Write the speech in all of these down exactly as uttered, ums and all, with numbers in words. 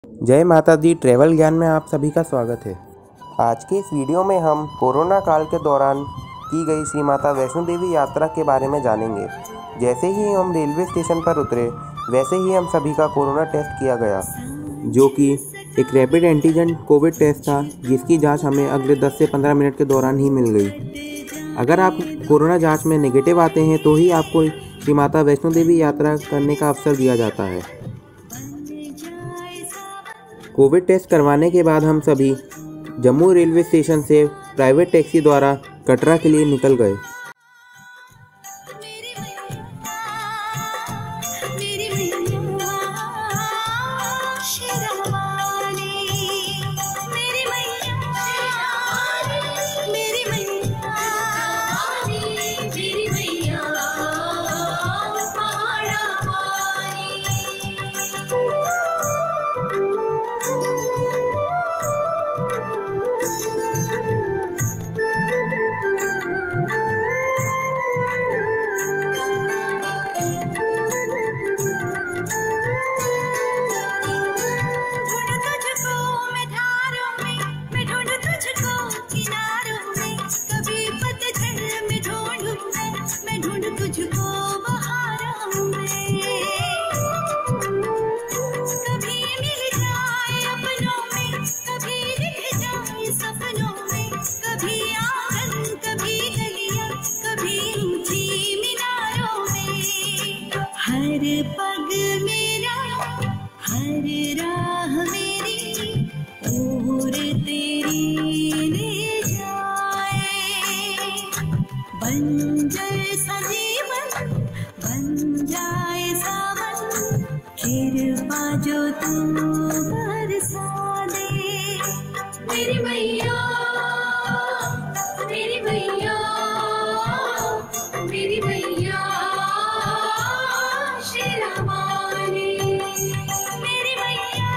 जय माता दी ट्रैवल ज्ञान में आप सभी का स्वागत है। आज के इस वीडियो में हम कोरोना काल के दौरान की गई श्री माता वैष्णो देवी यात्रा के बारे में जानेंगे। जैसे ही हम रेलवे स्टेशन पर उतरे वैसे ही हम सभी का कोरोना टेस्ट किया गया, जो कि एक रैपिड एंटीजन कोविड टेस्ट था, जिसकी जांच हमें अगले दस से पंद्रह मिनट के दौरान ही मिल गई। अगर आप कोरोना जांच में नेगेटिव आते हैं तो ही आपको श्री माता वैष्णो देवी यात्रा करने का अवसर दिया जाता है। कोविड टेस्ट करवाने के बाद हम सभी जम्मू रेलवे स्टेशन से प्राइवेट टैक्सी द्वारा कटरा के लिए निकल गए। जो तुम बरसा दे मेरी मैया, मेरी मैया, मेरी मैया शेरावाली, मेरी मैया,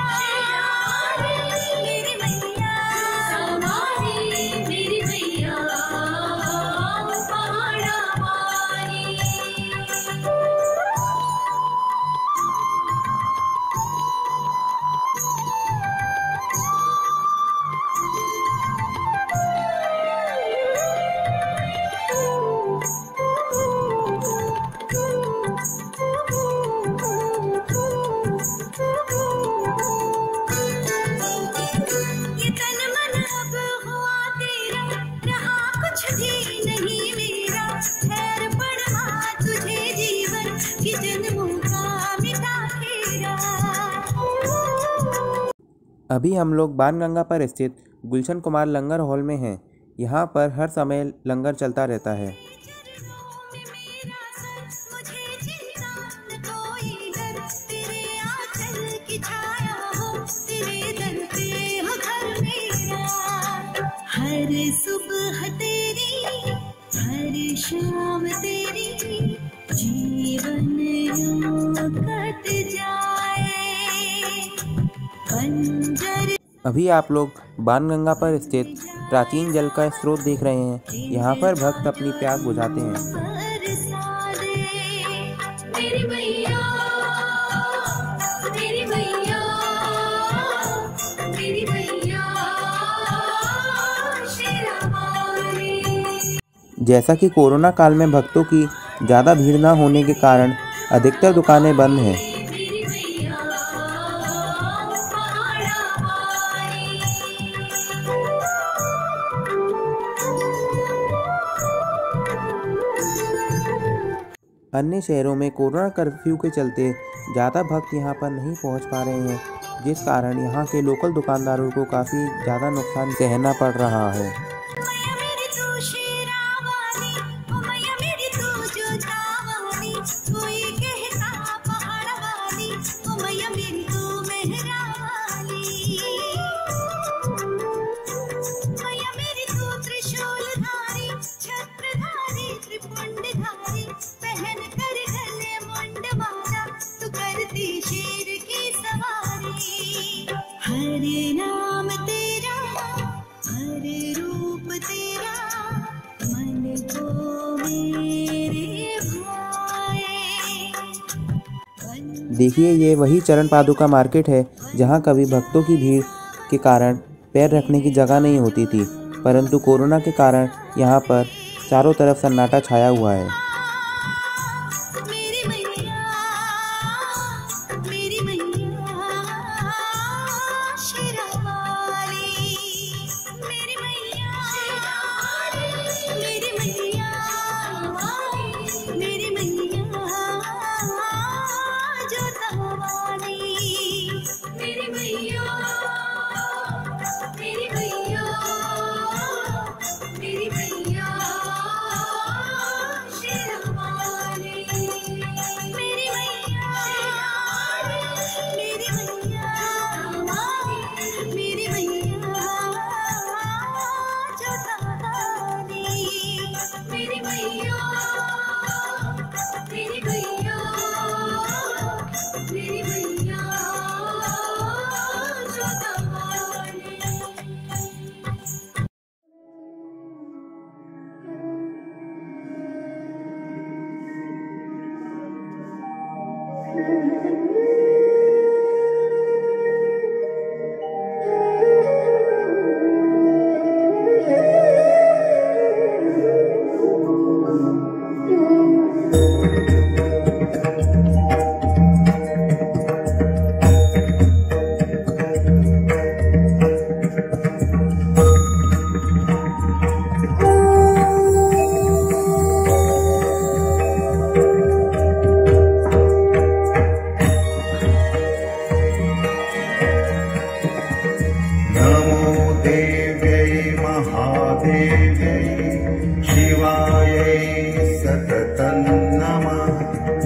मेरी मैया शेरावाली, मेरी मैया पहाड़ा वाली। अभी हम लोग बाणगंगा पर स्थित गुलशन कुमार लंगर हॉल में हैं। यहाँ पर हर समय लंगर चलता रहता है। हर सुबह तेरी, हर शाम तेरी, जीवन यूं कट जाए। अभी आप लोग बाणगंगा पर स्थित प्राचीन जल का स्रोत देख रहे हैं। यहाँ पर भक्त अपनी प्यास बुझाते हैं। जैसा कि कोरोना काल में भक्तों की ज़्यादा भीड़ न होने के कारण अधिकतर दुकानें बंद हैं। अन्य शहरों में कोरोना कर्फ्यू के चलते ज़्यादा भक्त यहाँ पर नहीं पहुँच पा रहे हैं, जिस कारण यहाँ के लोकल दुकानदारों को काफ़ी ज़्यादा नुकसान सहना पड़ रहा है। देखिए, ये वही चरण पादुका मार्केट है जहाँ कभी भक्तों की भीड़ के कारण पैर रखने की जगह नहीं होती थी, परंतु कोरोना के कारण यहाँ पर चारों तरफ सन्नाटा छाया हुआ है। मेरी मैया, मेरी मैया शेरावाली, मेरी मैया, मेरी मैया, मेरी मैया जोतावाली, मेरी मैया, मेरी मैया, मेरी मैया शेरावाली, मेरी मैया, मेरी मैया, मेरी मैया जोतावाली, मेरी मैया, मेरी मैया, मेरी मैया जोतावाली। नमो देव्यै महादेव्यै शिवायै सततं नमः।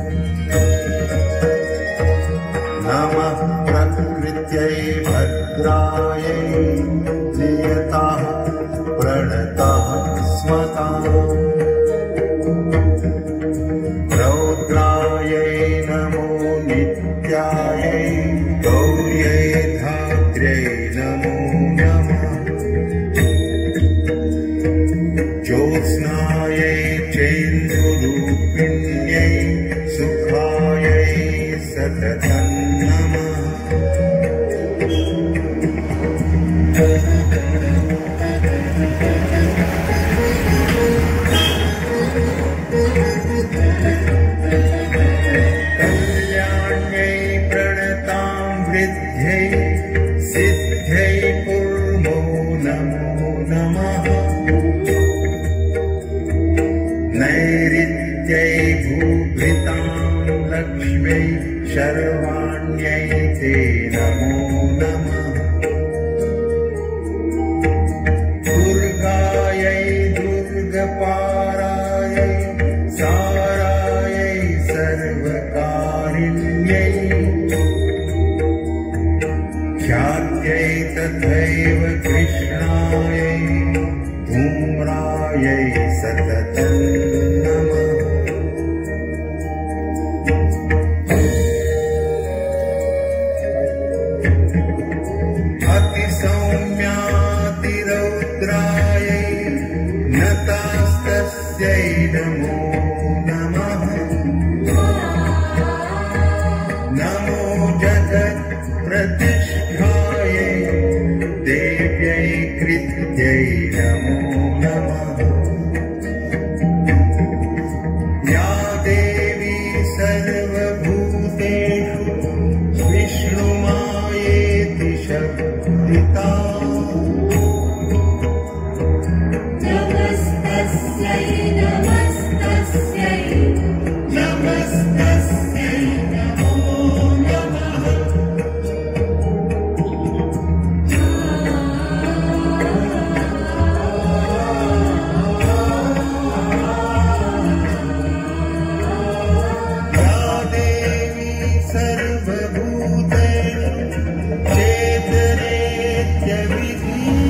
नमः प्रकृत्यै भद्रायै नियताः प्रणताः स्मताः। रौद्रायै नमो नित्यायै गौर्यै धात्र्यै नमो नमः। ज्योत्स्नायै चेन्दुरूपिण्यै सुखायै सततं नमः। कल्याण्यै प्रणतां वृद्ध्यै सिद्ध्यै कुर्मो नमो नमः। नैऋत्यै भूभृतां लक्ष्म्यै शर्वाण्यै ते नमो नमः। दुर्गायै दुर्गपारायै सारायै सर्वकारिण्यै ख्यात्यै तथैव कृष्णायै धूम्रायै सततं नमः। अतिसौम्यातिरौद्रायै नतास्तस्यै नमो नमः। नमो जगत्प्रतिष्ठायै देव्यै कृत्यै नमो नमः। या देवी सर्वभूतेषु विष्णुमायेति शब्दिता। नमस्तस्यै नमस्तस्यै नमस्तस्यै नमो नमः। या देवी सर्वभूतेषु चेतरेत्यविधीयते।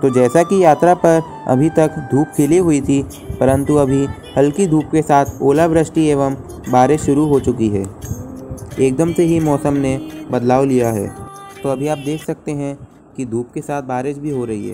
तो जैसा कि यात्रा पर अभी तक धूप खिली हुई थी, परंतु अभी हल्की धूप के साथ ओलावृष्टि एवं बारिश शुरू हो चुकी है। एकदम से ही मौसम ने बदलाव लिया है। तो अभी आप देख सकते हैं कि धूप के साथ बारिश भी हो रही है।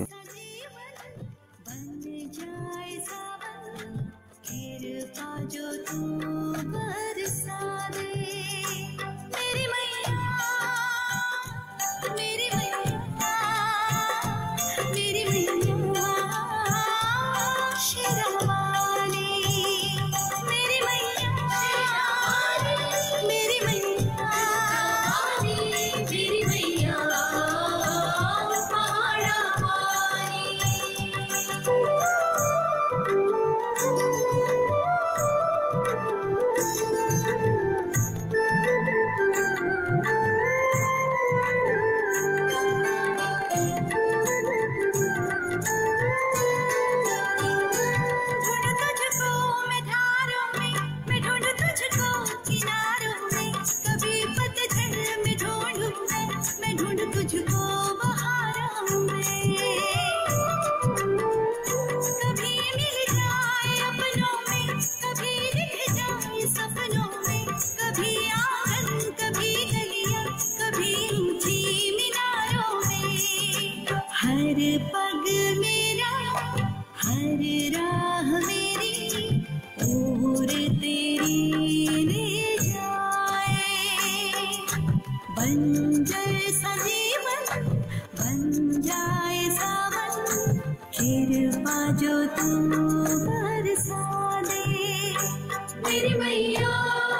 हर पग मेरा हर राह मेरी और तेरी ले जाए। बंजर सा जीवन बन जाए सावन, कृपा जो तुम बरसा दे। मेरी मैया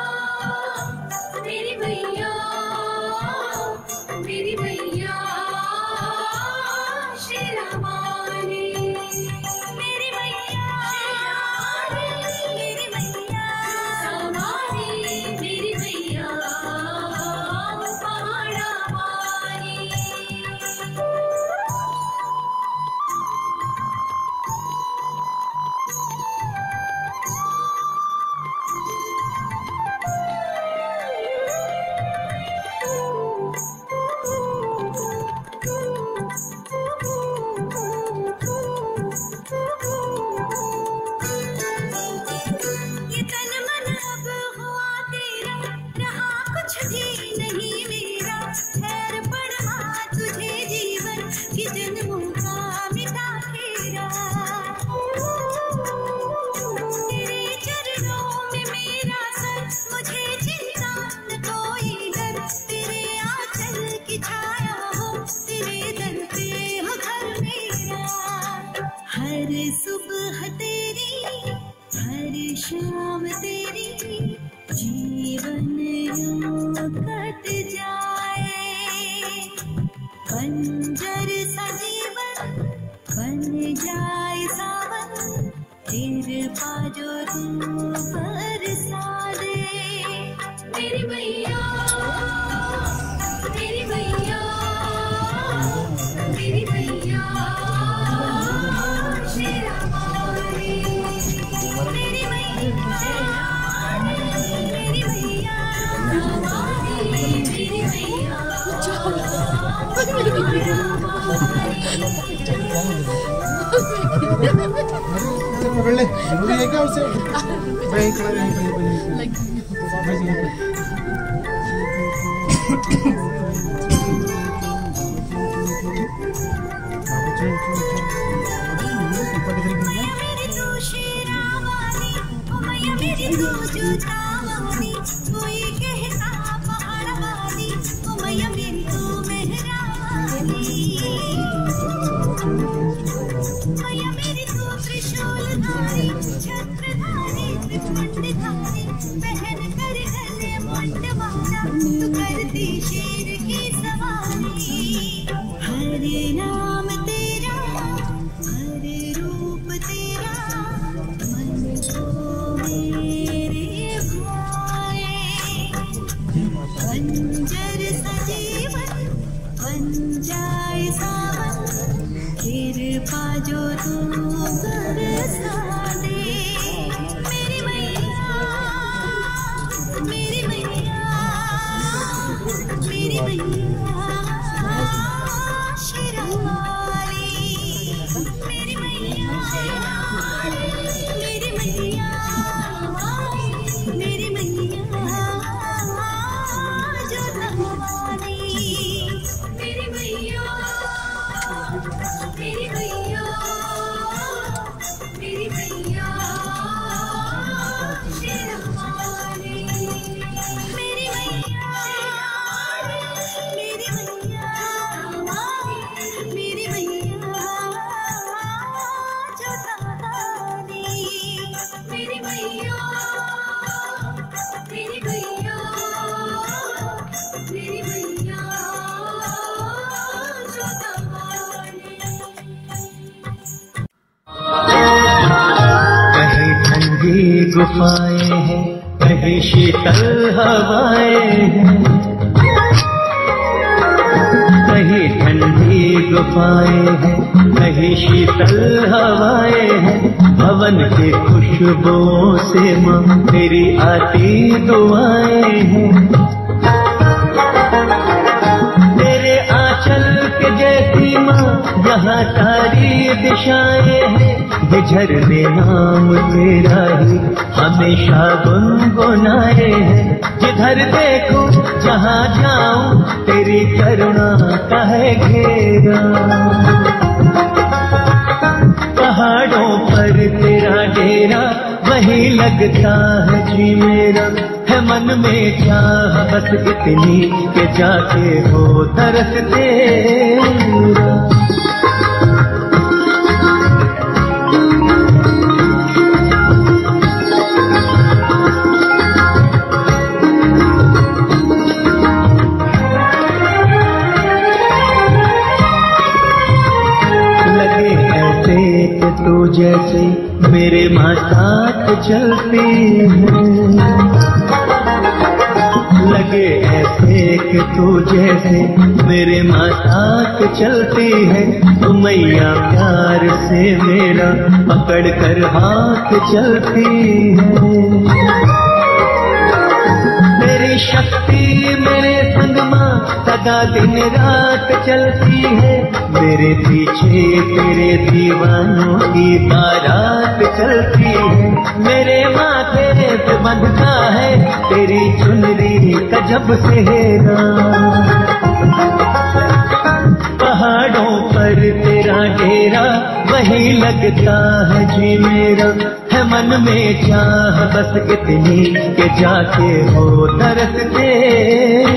मेरी मैया मेरी मैया शाम तेरी जीवन यूं कट जाए। बंजर सा जीवन बन जाए सावन, कृपा जो तुम बरसा दे। मेरी मैया मेरी मैया मेरी मैया पकड़ ले, जरूरी है क्या उसे? वहीं खड़ा रहे, वहीं वहीं पहन कर गले मंडवाना, तू करती शेर की सवारी। हर नाम तेरा हर रूप तेरा मन को मेरे भाए। बंजर सा जीवन बन जाए सावन, कृपा जो तू बरसा दे। मेरी मैया मेरी मैया मेरी मैया शेरा मैया मेरी मैया जोता वाली मेरी मैया मेरी मैया मेरी मैया शेरवाली मेरी मैया मेरी मैया मेरी मैया जोता वाली मेरी मैया मेरी मैया मेरी मैया जोता वाली कहीं ठंडी गुफाएं हैं, कहीं शीतल हवाएं हैं, कहीं ठंडी गुफाएं हैं, कहीं शीतल हवाएं हैं। भवन की खुशबुओं से माँ तेरी आती दुआएं हैं। तेरे आंचल के जैसी माँ यहाँ सारी दिशाएं हैं। ये झरने नाम तेरा ही हमेशा गुनगुनाए हैं। जिधर देखो जहाँ जाऊं तेरी करुणा का है घेरा। पहाड़ों पर तेरा डेरा वही लगता है जी मेरा। है मन में चाह बस इतनी के जाके हो तरस तेरा। तू जैसे मेरे माँ साथ चलती है। लगे ऐसे कि तू जैसे मेरे माँ साथ चलती है। तू मैया प्यार से मेरा पकड़ कर हाथ चलती है। तेरी शक्ति मेरे संग माँ सदा दिन रात चलती है। मेरे पीछे तेरे दीवानों की बारात चलती है। मेरे माथे पे बंधता है तेरी चुनरी का जब सेहरा। पहाड़ों पर तेरा डेरा वही लगता है जी मेरा। है मन में चाह बस इतनी के जाके हो तरस तेरा।